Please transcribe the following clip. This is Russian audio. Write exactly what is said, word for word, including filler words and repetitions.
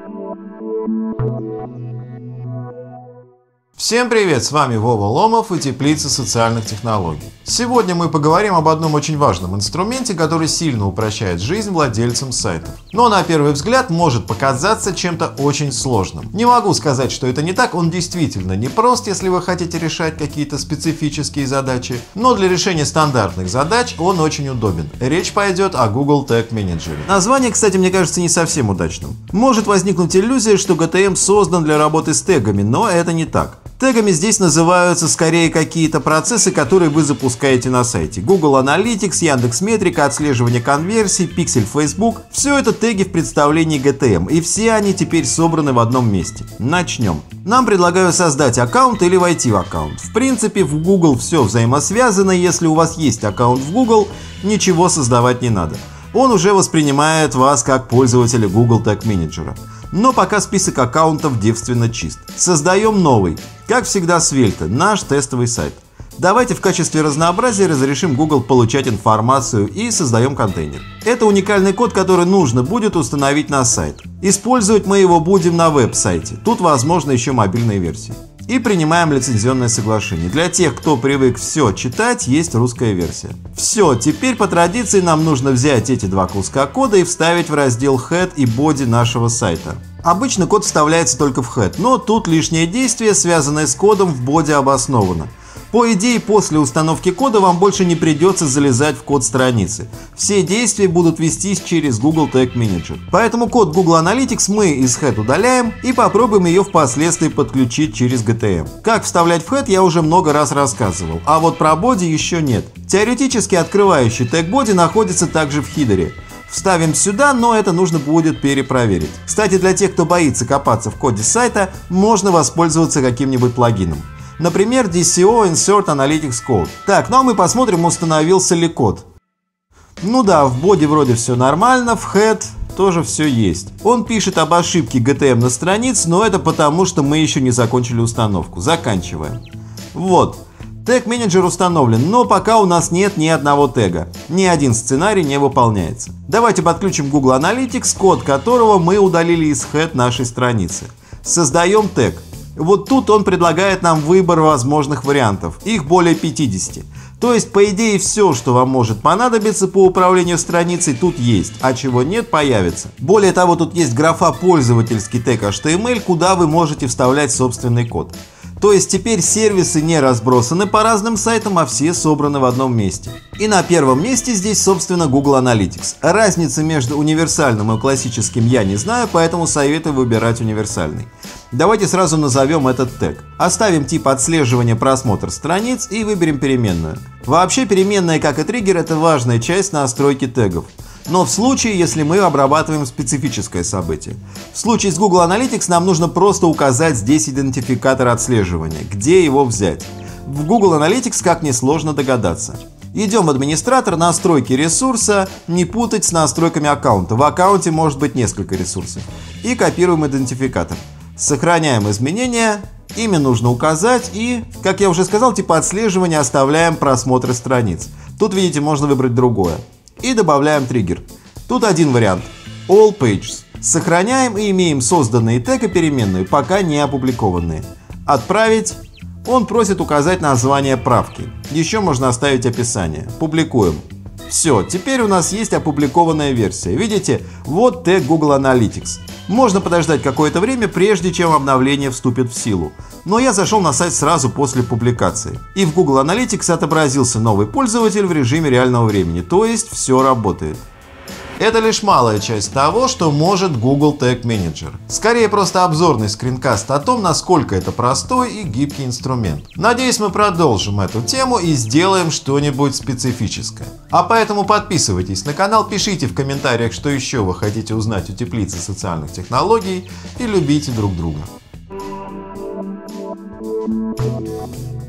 Всем привет, с вами Вова Ломов и Теплица социальных технологий. Сегодня мы поговорим об одном очень важном инструменте, который сильно упрощает жизнь владельцам сайтов. Но на первый взгляд может показаться чем-то очень сложным. Не могу сказать, что это не так, он действительно непрост, если вы хотите решать какие-то специфические задачи, но для решения стандартных задач он очень удобен. Речь пойдет о Google Tag Manager. Название, кстати, мне кажется не совсем удачным. Может возникнуть иллюзия, что джи ти эм создан для работы с тегами, но это не так. Тегами здесь называются скорее какие-то процессы, которые вы запускаете на сайте. Google Analytics, Яндекс.Метрика, отслеживание конверсий, Pixel Facebook – все это теги в представлении джи ти эм, и все они теперь собраны в одном месте. Начнем. Нам предлагают создать аккаунт или войти в аккаунт. В принципе, в Google все взаимосвязано, если у вас есть аккаунт в Google, ничего создавать не надо. Он уже воспринимает вас как пользователя Google Tag Manager. Но пока список аккаунтов девственно чист. Создаем новый. Как всегда с Вельта, наш тестовый сайт. Давайте в качестве разнообразия разрешим Google получать информацию и создаем контейнер. Это уникальный код, который нужно будет установить на сайт. Использовать мы его будем на веб-сайте. Тут возможно еще мобильные версии. И принимаем лицензионное соглашение. Для тех, кто привык все читать, есть русская версия. Все, теперь по традиции нам нужно взять эти два куска кода и вставить в раздел Head и Body нашего сайта. Обычно код вставляется только в Head, но тут лишнее действие, связанное с кодом, в Body обосновано. По идее, после установки кода вам больше не придется залезать в код страницы. Все действия будут вестись через Google Tag Manager. Поэтому код Google Analytics мы из Head удаляем и попробуем ее впоследствии подключить через джи ти эм. Как вставлять в Head я уже много раз рассказывал, а вот про Body еще нет. Теоретически открывающий тег Body находится также в хидере. Вставим сюда, но это нужно будет перепроверить. Кстати, для тех, кто боится копаться в коде сайта, можно воспользоваться каким-нибудь плагином. Например, ди си о Insert Analytics Code. Так, ну а мы посмотрим, установился ли код. Ну да, в Body вроде все нормально, в Head тоже все есть. Он пишет об ошибке джи ти эм на странице, но это потому, что мы еще не закончили установку. Заканчиваем. Вот. Тег менеджер установлен, но пока у нас нет ни одного тега. Ни один сценарий не выполняется. Давайте подключим Google Analytics, код которого мы удалили из Head нашей страницы. Создаем тег. Вот тут он предлагает нам выбор возможных вариантов. Их более пятидесяти. То есть, по идее, все, что вам может понадобиться по управлению страницей, тут есть, а чего нет, появится. Более того, тут есть графа «Пользовательский тег эйч ти эм эль», куда вы можете вставлять собственный код. То есть теперь сервисы не разбросаны по разным сайтам, а все собраны в одном месте. И на первом месте здесь, собственно, Google Analytics. Разницы между универсальным и классическим я не знаю, поэтому советую выбирать универсальный. Давайте сразу назовем этот тег. Оставим тип отслеживания просмотр страниц и выберем переменную. Вообще переменная, как и триггер, это важная часть настройки тегов. Но в случае, если мы обрабатываем специфическое событие. В случае с Google Analytics нам нужно просто указать здесь идентификатор отслеживания, где его взять. В Google Analytics, как несложно догадаться. Идем в администратор, настройки ресурса, не путать с настройками аккаунта. В аккаунте может быть несколько ресурсов. И копируем идентификатор. Сохраняем изменения, имя нужно указать и, как я уже сказал, типа отслеживания оставляем просмотры страниц. Тут, видите, можно выбрать другое. И добавляем триггер. Тут один вариант. All Pages. Сохраняем и имеем созданные тег и переменную, пока не опубликованные. Отправить. Он просит указать название правки. Еще можно оставить описание. Публикуем. Все, теперь у нас есть опубликованная версия. Видите, вот тег Google Analytics. Можно подождать какое-то время, прежде чем обновление вступит в силу. Но я зашел на сайт сразу после публикации. И в Google Analytics отобразился новый пользователь в режиме реального времени, то есть все работает. Это лишь малая часть того, что может Google Tag Manager. Скорее просто обзорный скринкаст о том, насколько это простой и гибкий инструмент. Надеюсь, мы продолжим эту тему и сделаем что-нибудь специфическое. А поэтому подписывайтесь на канал, пишите в комментариях, что еще вы хотите узнать у Теплицы социальных технологий, и любите друг друга.